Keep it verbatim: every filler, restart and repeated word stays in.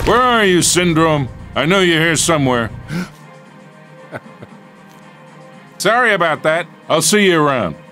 Where are you, Syndrome? I know you're here somewhere. Sorry about that. I'll see you around.